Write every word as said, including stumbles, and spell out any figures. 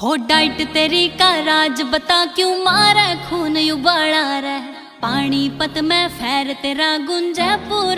हो डाइट तेरी का राज बता क्यों मारे खून उबाला रह। पानीपत में फैर तेरा गुंजे पूरा।